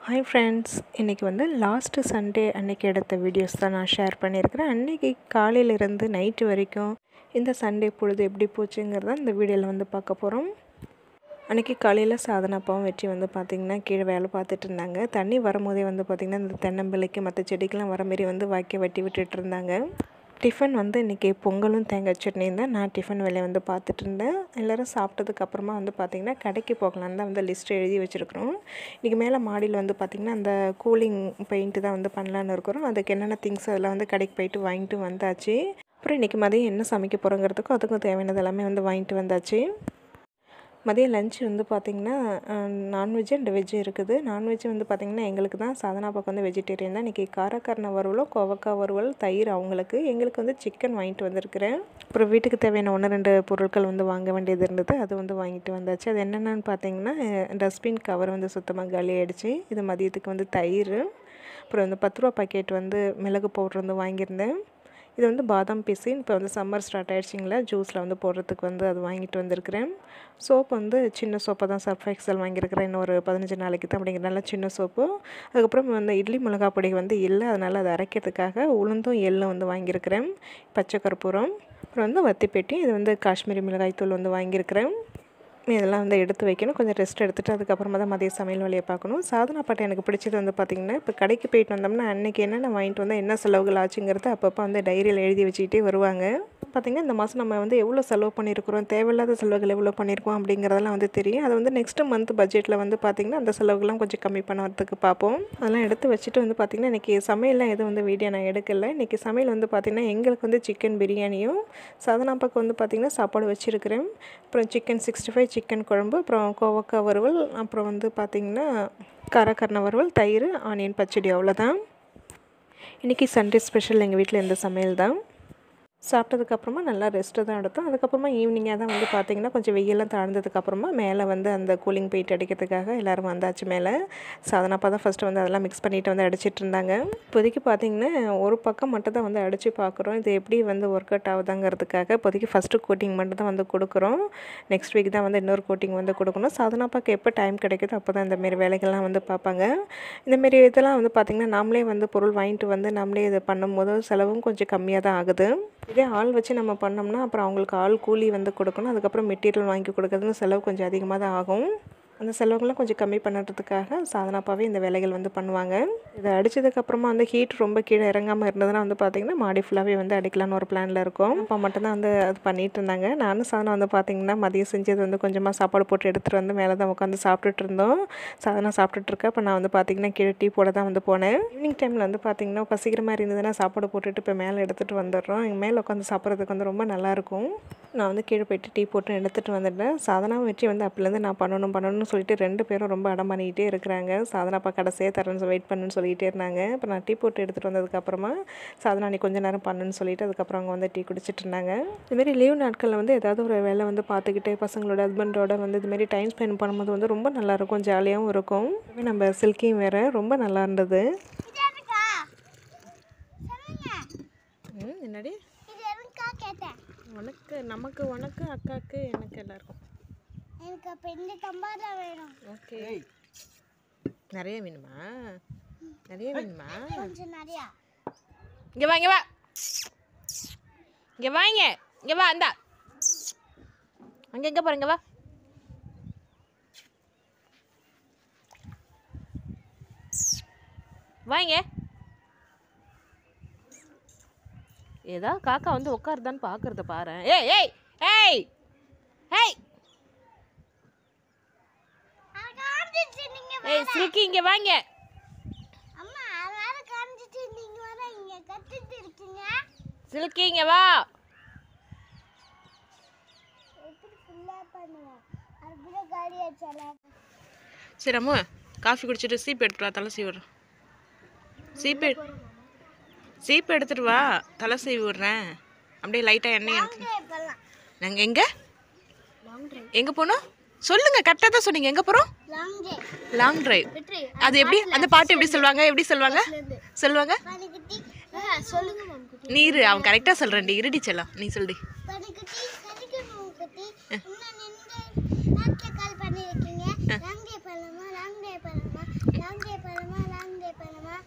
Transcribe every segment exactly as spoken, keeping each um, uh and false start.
Hi friends, இன்னைக்கு வந்து last Sunday அன்னைக்கு எடுத்த வீடியோஸ் தான் நான் ஷேர் பண்ணியிருக்கிறேன். அன்னைக்கு காலையிலேருந்து நைட்டு வரைக்கும் இந்த சண்டே பொழுது எப்படி போச்சுங்கிறத இந்த வீடியோவில் வந்து பார்க்க போகிறோம். அன்றைக்கி காலையில் சாதனாப்பாவும் வெற்றி வந்து பார்த்திங்கன்னா கீழே வேலை பார்த்துட்டு இருந்தாங்க. தண்ணி வரும்போதே வந்து பார்த்திங்கன்னா இந்த தென்னம்பிள்ளைக்கு மற்ற செடிக்கெலாம் வர மாரி வந்து வாய்க்க வெட்டி விட்டுட்டு இருந்தாங்க. டிஃபன் வந்து இன்றைக்கி பொங்கலும் தேங்காய் சட்னியும் தான் நான் டிஃபன் வேலையை வந்து பார்த்துட்டு இருந்தேன். எல்லோரும் சாப்பிட்டதுக்கப்புறமா வந்து பார்த்திங்கன்னா கடைக்கு போகலான்னு தான் வந்து லிஸ்ட்டு எழுதி வச்சுருக்குறோம். இன்றைக்கி மேலே மாடியில் வந்து பார்த்திங்கன்னா அந்த கூலிங் பெயிண்ட்டு தான் வந்து பண்ணலான்னு இருக்கிறோம். அதுக்கு என்னென்ன திங்ஸ் அதெல்லாம் வந்து கடைக்கு போயிட்டு வாங்கிட்டு வந்தாச்சு. அப்புறம் இன்றைக்கி மதியம் என்ன சமைக்க போகிறோங்கிறதுக்கும் அதுக்கும் தேவையானது எல்லாமே வந்து வாங்கிட்டு வந்தாச்சு. மதியம் லஞ்ச் வந்து பார்த்திங்கன்னா நான்வெஜ் அண்ட் வெஜ்ஜு இருக்குது. நான்வெஜ் வந்து பார்த்திங்கன்னா எங்களுக்கு தான், சாதனா பக்கம் வந்து வெஜிடேரியன் தான். இன்றைக்கி காரக்கரண வறுவலும் கோவக்காய் வறுவல் தயிர் அவங்களுக்கு, எங்களுக்கு வந்து சிக்கன் வாங்கிட்டு வந்திருக்கிறேன். அப்புறம் வீட்டுக்கு தேவையான ஒன்று ரெண்டு பொருட்கள் வந்து வாங்க வேண்டியது இருந்தது, அது வந்து வாங்கிட்டு வந்தாச்சு. அது என்னென்னு பார்த்திங்கன்னா டஸ்ட்பின் கவர் வந்து சுத்தமாக காலி ஆகிடுச்சு. இது மதியத்துக்கு வந்து தயிர், அப்புறம் வந்து பத்து ரூபா பாக்கெட் வந்து மிளகு பவுட்ரு வந்து வாங்கியிருந்தேன். இது வந்து பாதாம் பிசின், இப்போ வந்து சம்மர் ஸ்டார்ட் ஆகிடுச்சிங்களா, ஜூஸில் வந்து போடுறதுக்கு வந்து அது வாங்கிட்டு வந்திருக்கிறேன். சோப்பு வந்து சின்ன சோப்பை தான் சர்ஃப் எக்ஸல் வாங்கியிருக்கிறேன். இன்னும் ஒரு பதினஞ்சு நாளைக்கு தான் அப்படிங்கிறனால சின்ன சோப்பு. அதுக்கப்புறம் வந்து இட்லி மிளகா பொடி வந்து இல்லை, அதனால் அதை அரைக்கிறதுக்காக உளுந்தும் எள்ளும் வந்து வாங்கியிருக்கிறேன். பச்சை கற்பூரம், அப்புறம் வந்து வத்திப்பெட்டி, இது வந்து காஷ்மீரி மிளகாய் தூள் வந்து வாங்கியிருக்கிறேன். இதெல்லாம் வந்து எடுத்து வைக்கணும். கொஞ்சம் ரெஸ்ட் எடுத்துகிட்டு அதுக்கப்புறமா தான் மதிய சமையல் வேலையை பார்க்கணும். சாதனா பாட்டை எனக்கு பிடிச்சது வந்து பார்த்திங்கன்னா, இப்போ கடைக்கு போயிட்டு வந்தோம்னா அன்றைக்கி என்னென்ன வாங்கிட்டு வந்தால் என்ன செலவுகள் ஆச்சுங்கிறத அப்பப்போ வந்து டைரியில் எழுதி வச்சுக்கிட்டே வருவாங்க. பார்த்திங்கன்னா இந்த மாதம் நம்ம வந்து எவ்வளோ செலவு பண்ணியிருக்கிறோம், தேவையில்லாத செலவுகள் எவ்வளோ பண்ணியிருக்கோம் அப்படிங்கிறதெல்லாம் வந்து தெரியும். அது வந்து நெக்ஸ்ட்டு மந்த் பட்ஜெட்டில் வந்து பார்த்திங்கன்னா அந்த செலவுகள்லாம் கொஞ்சம் கம்மி பண்ணுறதுக்கு பார்ப்போம். அதெல்லாம் எடுத்து வச்சுட்டு வந்து பார்த்திங்கன்னா இன்றைக்கி சமையல்லாம் எதுவும் வந்து வீடியோ நான் எடுக்கலை. இன்றைக்கி சமையல் வந்து பார்த்திங்கன்னா எங்களுக்கு வந்து சிக்கன் பிரியாணியும், சாதனாப்பாக்கு வந்து பார்த்திங்கன்னா சாப்பாடு வச்சுருக்கிறேன். அப்புறம் சிக்கன் சிக்ஸ்டி ஃபைவ், சிக்கன் குழம்பு, அப்புறம் கோவக்காய் வறுவல், அப்புறம் வந்து பார்த்திங்கன்னா காரக்கரண வறுவல், தயிர், ஆனியன் பச்சடி, அவ்வளோதான். இன்றைக்கி சண்டே ஸ்பெஷல் எங்கள் வீட்டில் இந்த சமையல் தான். சாப்பிட்டதுக்கப்புறமா நல்லா ரெஸ்ட்டு தான் எடுத்தோம். அதுக்கப்புறமா ஈவினிங்காக தான் வந்து பார்த்திங்கன்னா கொஞ்சம் வெயிலாம் தாழ்ந்ததுக்கப்புறமா மேலே வந்து அந்த கூலிங் பெயிண்ட் அடிக்கிறதுக்காக எல்லோரும் வந்தாச்சு மேலே. சாதனாப்பா தான் ஃபஸ்ட்டு வந்து அதெல்லாம் மிக்ஸ் பண்ணிவிட்டு வந்து அடிச்சிட்டு இருந்தாங்க. இப்போதைக்கு பார்த்திங்கன்னா ஒரு பக்கம் மட்டும் தான் வந்து அடித்து பார்க்குறோம், இது எப்படி வந்து ஒர்க் அவுட் ஆகுதாங்கிறதுக்காக. இப்போதைக்கு ஃபஸ்ட்டு கோட்டிங் மட்டும் தான் வந்து கொடுக்குறோம். நெக்ஸ்ட் வீக் தான் வந்து இன்னொரு கோட்டிங் வந்து கொடுக்கணும். சாதனாப்பாக்கு எப்போ டைம் கிடைக்குதோ அப்போ தான் இந்தமாரி வேலைகள்லாம் வந்து பார்ப்பாங்க. இந்தமாரி இதெல்லாம் வந்து பார்த்திங்கன்னா நாமளே வந்து பொருள் வாங்கிட்டு வந்து நம்மளே இதை பண்ணும்போது செலவும் கொஞ்சம் கம்மியாக தான் ஆகுது. இதே ஆள் வச்சு நம்ம பண்ணோம்னா அப்புறம் அவங்களுக்கு ஆள் கூலி வந்து கொடுக்கணும், அதுக்கப்புறம் மெட்டீரியல் வாங்கி கொடுக்குறதுன்னு செலவு கொஞ்சம் அதிகமாக தான் ஆகும். அந்த செலவுகள்லாம் கொஞ்சம் கம்மி பண்ணுறதுக்காக சாதனாப்பாவே இந்த வேலைகள் வந்து பண்ணுவாங்க. இதை அடித்ததுக்கப்புறமா வந்து ஹீட் ரொம்ப கீழே இறங்காமல் இருந்ததுன்னா வந்து பார்த்திங்கன்னா மாடி ஃபுல்லாகவே வந்து அடிக்கலான்னு ஒரு பிளானில் இருக்கும். அப்போ மட்டும்தான் வந்து அது பண்ணிகிட்டு இருந்தாங்க. நானும் சாதனா வந்து பார்த்திங்கன்னா மதியம் செஞ்சது வந்து கொஞ்சமாக சாப்பாடு போட்டு எடுத்துகிட்டு வந்து மேலே தான் உட்காந்து சாப்பிட்டுட்டு இருந்தோம். சாதனா சாப்பிட்டுட்ருக்கேன். இப்போ நான் வந்து பார்த்திங்கன்னா கீழே டீ போட தான் வந்து போனேன். ஈவினிங் டைமில் வந்து பார்த்திங்கன்னா பசிக்கிற மாதிரி இருந்ததுன்னா சாப்பாடு போட்டுட்டு இப்போ மேலே எடுத்துகிட்டு வந்துடுறோம். எங்கள் மேலே உட்காந்து சாப்பிட்றதுக்கு வந்து ரொம்ப நல்லாயிருக்கும். நான் வந்து கீழே போய்ட்டு டீ போட்டு எடுத்துகிட்டு வந்துட்டேன். சாதனாவும் வெற்றி வந்து அப்போலேருந்து நான் பண்ணணும் பண்ணணும்னு சொல்லிட்டு ரெண்டு பேரும் ரொம்ப அடம் பண்ணிக்கிட்டே இருக்கிறாங்க. சாதனாப்பா கடைசியே தரேன்னு வெயிட் பண்ணுன்னு சொல்லிகிட்டே இருந்தாங்க. இப்போ நான் டீ போட்டு எடுத்துகிட்டு வந்ததுக்கப்புறமா சாதனா நீ கொஞ்சம் நேரம் பண்ணுன்னு சொல்லிட்டு அதுக்கப்புறம் அவங்க வந்து டீ குடிச்சிட்டு இருந்தாங்க. இதுமாரி லீவ் நாட்களில் வந்து ஏதாவது ஒரு வேலை வந்து பார்த்துக்கிட்டு பசங்களோட ஹஸ்பண்டோட வந்து இதுமாரி டைம் ஸ்பெண்ட் பண்ணும்போது வந்து ரொம்ப நல்லாயிருக்கும், ஜாலியாகவும் இருக்கும். நம்ம சில்கியும் வேறு ரொம்ப நல்லா இருந்தது. என்னடி உனக்கு, நமக்கு, உனக்கு, அக்காவுக்கு, எனக்கு எல்லாருக்கும். எனக்கு அப்ப இந்த டம்ளர் வேணும். ஓகே, நிறைய வேணுமா? நிறைய வேணுமா? கொஞ்சம் நிறைய. இங்கே வா, இங்கே வா, இங்கே வாங்க, இங்கே வா, அந்த அங்கே எங்கே பாருங்க, வா. வாங்க. ஏதா காக்கா வந்து உட்காருதான்னு பார்க்கறத பாரு. ஏய் ஏய் ஏய் ஏய் ஏய் சில்கி இங்கே வாங்க. அம்மா அதால காஞ்சிட்டு நீங்க வர இங்க கத்திட்டு இருக்கீங்க. சில்கி இங்கே வா. எப்படி ஃபுல்லா பண்ணுவேன், அதுல காலி ஆச்சல. சரி அம்மா, காஃபி குடிச்சிட்டு சீப் எடுத்துட்டு வா, தலை சீவிடுறேன். சீப் சீப் எடுத்துட்டு வா, தலை சீவி விடுறேன். அப்படியே லைட்டாக எண்ணெய் எடுத்து. நாங்கள் எங்கே எங்கே போனோம் சொல்லுங்க, கரெக்டாக தான் சொன்னீங்க. எங்கே போகிறோம்? Long drive. அது எப்படி, அந்த பாட்டு எப்படி சொல்லுவாங்க, எப்படி சொல்லுவாங்க சொல்லுவாங்க நீரு அவன் கரெக்டாக சொல்கிறேன். டி இருடி செல்லம், நீ சொல்டி.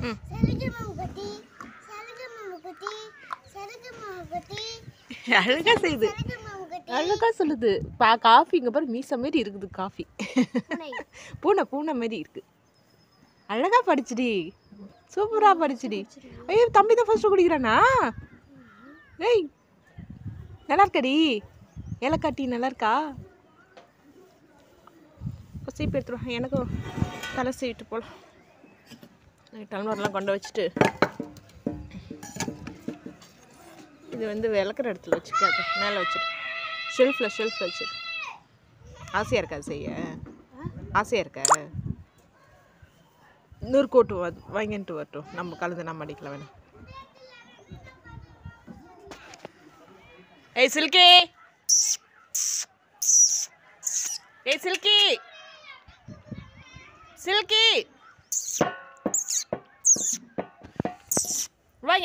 அழகா செய்யுது, அழகா சொல்லுது. பா காஃபி இங்கே பாரு, மீச மாரி இருக்குது காஃபி. பூனை பூனை மாரி இருக்கு. அழகா படிச்சுடி, சூப்பராக படிச்சுடி. ஐயோ தம்பி தான் ஃபர்ஸ்ட் குடிக்கிறானா? ஏய் நல்லா இருக்காடி, ஏலக்காட்டி நல்லா இருக்கா? இப்போ சீப்பு எடுத்துருவோம், எனக்கும் தலை சீவிட்டு போகலாம். டம்ளர்லாம் கொண்டு வச்சுட்டு இது வந்து விளக்குற இடத்துல வச்சுக்காது, மேலே வச்சுரு, ஷெல்ஃபில் ஷெல்ஃபில் வச்சுரு. ஆசையாக இருக்கா செய்ய? ஆசையாக இருக்கா? இன்னொரு கோட்டு வாங்கிட்டு வரட்டும், நம்ம கலந்து நம்ம அடிக்கலாம் வேணும். ஏய் சில்கி, ஏய் சில்கி, சில்கி வாங்க.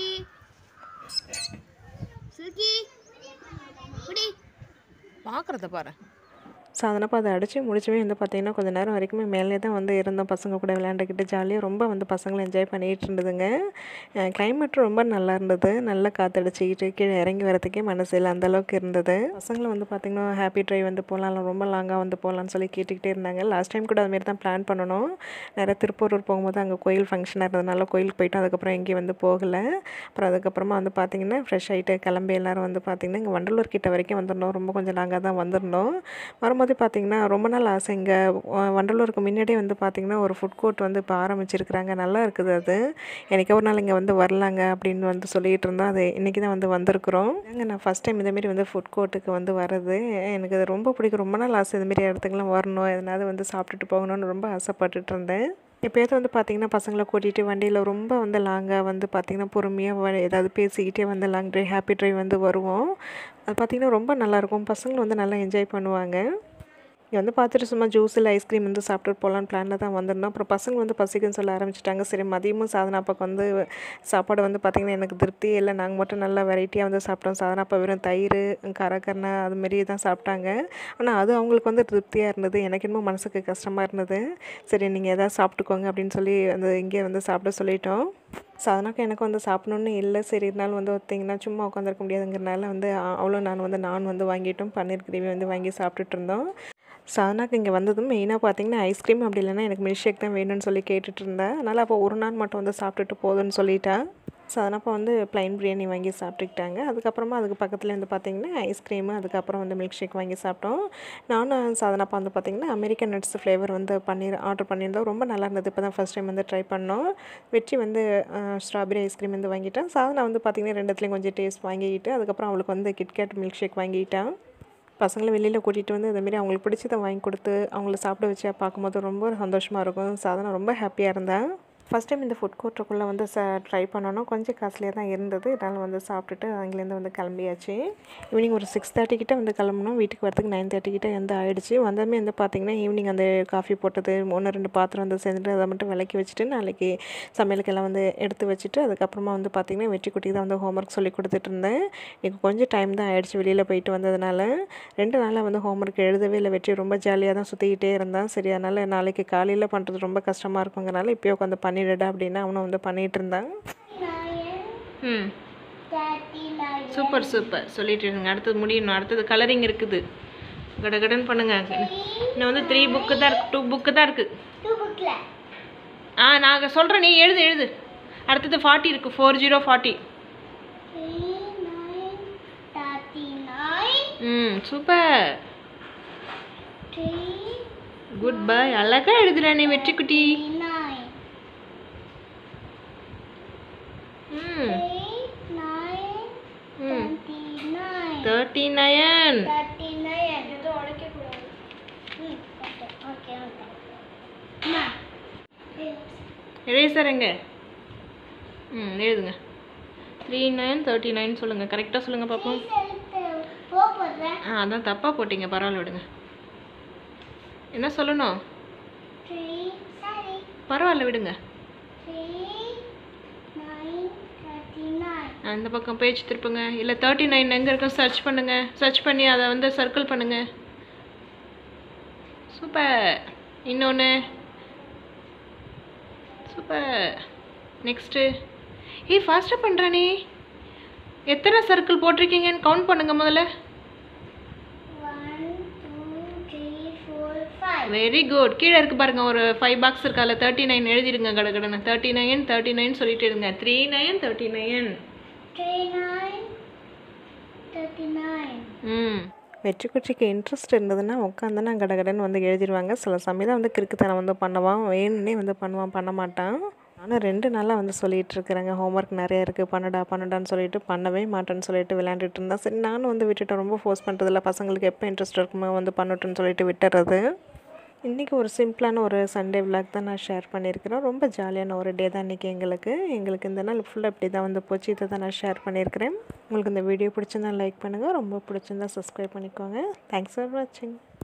பார்க்குறத பாரு. சாதனப்பா அதை அடித்து முடிச்சவே வந்து பார்த்திங்கன்னா கொஞ்சம் நேரம் வரைக்குமே மேலே தான் வந்து இருந்தோம், பசங்க கூட விளையாண்டுக்கிட்டு ஜாலியாக ரொம்ப வந்து பசங்களும் என்ஜாய் பண்ணிகிட்டு இருந்ததுங்க. கிளைமேட்டும் ரொம்ப நல்லா இருந்தது, நல்லா காற்றடிச்சிக்கிட்டு கீழே இறங்கி வரதுக்கே மனசு இல்லை, அந்தளவுக்கு இருந்தது. பசங்களும் வந்து பார்த்திங்கன்னா ஹாப்பி ட்ரைவ் வந்து போகலாம், ரொம்ப லாங்காக வந்து போகலான்னு சொல்லி கேட்டுக்கிட்டே இருந்தாங்க. லாஸ்ட் டைம் கூட அதுமாரி தான் பிளான் பண்ணணும். நிறைய திருப்பூரூர் போகும்போது அங்கே கோயில் ஃபங்க்ஷனாக இருந்ததுனால கோயிலுக்கு போயிட்டோம், அதுக்கப்புறம் எங்கேயும் வந்து போகலை. அப்புறம் அதுக்கப்புறமா வந்து பார்த்திங்கன்னா ஃப்ரெஷ் ஆகிட்டு கிளம்பி எல்லோரும் வந்து பார்த்திங்கன்னா இங்கே வண்டலூர் கிட்ட வரைக்கும் வந்துருந்தோம், ரொம்ப கொஞ்சம் லாங்காக தான் வந்திருந்தோம். வரும்போது பார்த்திங்கன்னா ரொம்ப நாள் ஆசை, இங்கே வண்டலூருக்கு முன்னாடியே வந்து பார்த்திங்கன்னா ஒரு ஃபுட் கோர்ட் வந்து இப்போ ஆரம்பிச்சிருக்கிறாங்க, நல்லா இருக்குது. அது எனக்கு ஒரு நாள் இங்கே வந்து வரலாங்க அப்படின்னு வந்து சொல்லிகிட்டு இருந்தோம், அது இன்றைக்கி தான் வந்து வந்திருக்கிறோம். அங்கே நான் ஃபஸ்ட் டைம் இதேமாரி வந்து ஃபுட் கோர்ட்டுக்கு வந்து வர்றது எனக்கு அது ரொம்ப பிடிக்கும், ரொம்ப நாள் ஆசை இதுமாரி இடத்துக்குலாம் வரணும், எதனாவது வந்து சாப்பிட்டுட்டு போகணும்னு ரொம்ப ஆசைப்பட்டுட்டு இருந்தேன். எப்போயாவது வந்து பார்த்திங்கன்னா பசங்களை கூட்டிகிட்டு வண்டியில் ரொம்ப வந்து லாங்காக வந்து பார்த்திங்கன்னா பொறுமையாக ஏதாவது பேசிக்கிட்டே வந்து லாங் ட்ரைவ் ஹாப்பி ட்ரைவ் வந்து வருவோம். அது பார்த்திங்கன்னா ரொம்ப நல்லாயிருக்கும், பசங்களும் வந்து நல்லா என்ஜாய் பண்ணுவாங்க. இங்கே வந்து பார்த்துட்டு சும்மா ஜூஸ் இல்லை ஐஸ்கிரீம் வந்து சாப்பிட்டு போகலான்னு பிளானில் தான் வந்திருந்தோம். அப்புறம் பசங்க வந்து பசிக்குன்னு சொல்ல ஆரம்பிச்சிட்டாங்க. சரி மதியமும் சாதனாப்பாக்கு வந்து சாப்பாடு வந்து பார்த்திங்கன்னா எனக்கு திருப்தியே இல்லை, நாங்கள் மட்டும் நல்லா வெரைட்டியாக வந்து சாப்பிட்டோம். சாதனாப்பா வெறும் தயிர் கரக்கரணை அதுமாரி தான் சாப்பிட்டாங்க. ஆனால் அது அவங்களுக்கு வந்து திருப்தியாக இருந்தது, எனக்கு இன்னும் மனசுக்கு கஷ்டமாக இருந்தது. சரி நீங்கள் எதாவது சாப்பிட்டுக்கோங்க அப்படின்னு சொல்லி அந்த இங்கே வந்து சாப்பிட சொல்லிட்டோம். சாதனாக்கு எனக்கு வந்து சாப்பிட்ணுன்னு இல்லை, சரி இருந்தாலும் வந்து பார்த்திங்கன்னா சும்மா உட்காந்துருக்க முடியாதுங்கிறனால வந்து அவ்வளோ நான் வந்து நான் வந்து வாங்கிட்டோம், பன்னீர் கிரேவி வந்து வாங்கி சாப்பிட்டுட்டு இருந்தோம். சாதனாக்கு இங்கே வந்ததும் மெயினாக பார்த்திங்கன்னா ஐஸ்கிரீம் அப்படி இல்லைன்னா எனக்கு மில்க் ஷேக் தான் வேணும்னு சொல்லி கேட்டுட்டு இருந்தேன். அதனால் அப்போ ஒரு நாள் மட்டும் வந்து சாப்பிட்டுட்டு போதுன்னு சொல்லிட்டேன். சாதனாப்பா வந்து ப்ளைன் பிரியாணி வாங்கி சாப்பிட்டுக்கிட்டாங்க. அதுக்கப்புறமா அதுக்கு பக்கத்தில் வந்து பார்த்திங்கன்னா ஐஸ்கிரீமு, அதுக்கப்புறம் வந்து மில்க் ஷேக் வாங்கி சாப்பிட்டோம். நானும் சாதனாப்பா வந்து பார்த்திங்கன்னா அமெரிக்கன் நட்ஸ் ஃப்ளேவர் வந்து பன்னீர் ஆர்டர் பண்ணியிருந்தோம், ரொம்ப நல்லா இருந்தது. இப்போ தான் ஃபஸ்ட் டைம் வந்து ட்ரை பண்ணோம். வெற்றி வந்து ஸ்ட்ராபெரி ஐஸ்கிரீம் வந்து வாங்கிட்டேன். சாதனா வந்து பார்த்திங்கன்னா ரெண்டுத்துலேயும் கொஞ்சம் டேஸ்ட் வாங்கிக்கிட்டு அதுக்கப்புறம் அவளுக்கு வந்து கிட்கேட் மில்க் ஷேக் வாங்கிட்டேன். பசங்களை வெளியில் கூட்டிகிட்டு வந்து இந்தமாரி அவங்களுக்கு பிடிச்சதை வாங்கி கொடுத்து அவங்கள சாப்பிட வச்சா பார்க்கும்போது ரொம்ப சந்தோஷமாக இருக்கும். சாதனா ரொம்ப ஹாப்பியாக இருந்தேன். ஃபஸ்ட் டைம் இந்த ஃபுட் கோர்ட்டுக்குள்ளே வந்து ச ட்ரை பண்ணணும், கொஞ்சம் காஸ்ட்லியாக தான் இருந்தது. இதனால் வந்து சாப்பிட்டுட்டு அங்கேருந்து வந்து கிளம்பியாச்சு. ஈவினிங் ஒரு சிக்ஸ் தேர்ட்டி கிட்டே வந்து கிளம்பணும், வீட்டுக்கு வரதுக்கு நைன் தேர்ட்டி கிட்டே வந்து ஆகிடுச்சு. வந்தமே வந்து பார்த்திங்கன்னா ஈவினிங் அந்த காஃபி போட்டது ஒன்று ரெண்டு பாத்திரம் வந்து சேர்ந்துட்டு அதை மட்டும் விளக்கி வச்சுட்டு நாளைக்கு சமையலுக்கெல்லாம் வந்து எடுத்து வச்சுட்டு அதுக்கப்புறமா வந்து பார்த்திங்கன்னா வெற்றி குட்டி தான் வந்து ஹோம்ஒர்க் சொல்லி கொடுத்துட்டு இருந்தேன். எனக்கு கொஞ்சம் டைம் தான் ஆகிடுச்சு வெளியில் போயிட்டு வந்ததுனால. ரெண்டு நாளாக வந்து ஹோம்ஒர்க் எழுதவே இல்லை, வெற்றி ரொம்ப ஜாலியாக தான் சுற்றிக்கிட்டே இருந்தான். சரி அதனால் நாளைக்கு காலையில் பண்ணுறது ரொம்ப கஷ்டமாக இருக்குங்கிறனால இப்போயே உட்காந்து பண்ணிடுடா அப்படின்னா அவனும் வந்து பண்ணிகிட்டு இருந்தான். ம் சூப்பர் சூப்பர் சொல்லிட்டு இருங்க, அடுத்தது முடியணும், அடுத்தது கலரிங் இருக்குது, கடகடன்னு பண்ணுங்க. இன்னும் வந்து த்ரீ புக்கு தான் இருக்குது, டூ புக்கு தான் இருக்குது. ஆ நாங்கள் சொல்கிறேன், நீ எழுது எழுது. அடுத்தது ஃபார்ட்டி இருக்குது, ஃபோர் ஜீரோ ஃபார்ட்டி. ம் சூப்பர் குட் பை, அழகா எழுதுற நீ வெற்றி குட்டி. ம் ம் தேர்ட்டி நைன். எரேசர் எங்க? ம் எழுதுங்க. த்ரீ நைன் தேர்ட்டி நைன் சொல்லுங்கள், கரெக்டாக சொல்லுங்கள் பார்ப்போம். ஆ அதான் தப்பாக போட்டிங்க, பரவாயில்ல விடுங்க. என்ன சொல்லணும்? பரவாயில்ல விடுங்க. அந்த பக்கம் பேஜ் திருப்புங்க, இல்லை தேர்ட்டி நைன் எங்கே இருக்கும் சர்ச் பண்ணுங்கள், சர்ச் பண்ணி அதை வந்து சர்க்கிள் பண்ணுங்கள். சூப்பர். இன்னொன்று சூப்பர். நெக்ஸ்ட்டு ஏய் ஃபாஸ்ட்டாக பண்ணுறானே. எத்தனை சர்க்கிள் போட்டிருக்கீங்கன்னு கவுண்ட் பண்ணுங்கள் முதல்ல. Very good. கீழே இருக்குது பாருங்கள் ஒரு ஃபைவ் பாக்ஸ் இருக்கு, அதில் தேர்ட்டி நைன் எழுதிடுங்க. கடை கடனை தேர்ட்டி நைன் தேர்ட்டி நைன் சொல்லிட்டு இருங்க. த்ரீ நைன் தேர்ட்டி நைன் ம் வெற்றி குச்சிக்கு இன்ட்ரெஸ்ட் இருந்ததுன்னா உட்காந்துன்னா கடகடன்னு வந்து எழுதிடுவாங்க. சில சமயம் தான் வந்து கிறுக்குத்தனம் வந்து பண்ணுவான், வேணுன்னே வந்து பண்ணுவான், பண்ண மாட்டான். ஆனால் ரெண்டு நாளாக வந்து சொல்லிகிட்டு இருக்கிறேங்க, ஹோம்ஒர்க் நிறைய இருக்குது, பண்ணுடா பண்ணுடான்னு சொல்லிட்டு பண்ணவே மாட்டேன்னு சொல்லிட்டு விளையாண்டுட்டு இருந்தான். சரி நானும் வந்து விட்டுட்டேன், ரொம்ப ஃபோர்ஸ் பண்ணுறதில்ல, பசங்களுக்கு எப்போ இன்ட்ரெஸ்ட் இருக்குமோ வந்து பண்ணட்டுன்னு சொல்லிட்டு விட்டுறது. இன்றைக்கி ஒரு சிம்பிளான ஒரு சண்டே விளாக் தான் நான் ஷேர் பண்ணியிருக்கிறேன். ரொம்ப ஜாலியான ஒரு டே தான் இன்றைக்கி எங்களுக்கு எங்களுக்கு இந்த நாள் ஃபுல்லாக இப்படி தான் வந்து போச்சு. இதை தான் நான் ஷேர் பண்ணியிருக்கிறேன். உங்களுக்கு இந்த வீடியோ பிடிச்சிருந்தா லைக் பண்ணுங்கள், ரொம்ப பிடிச்சிருந்தா சப்ஸ்கிரைப் பண்ணிக்கோங்க. தேங்க்ஸ் ஃபார் வாட்சிங்.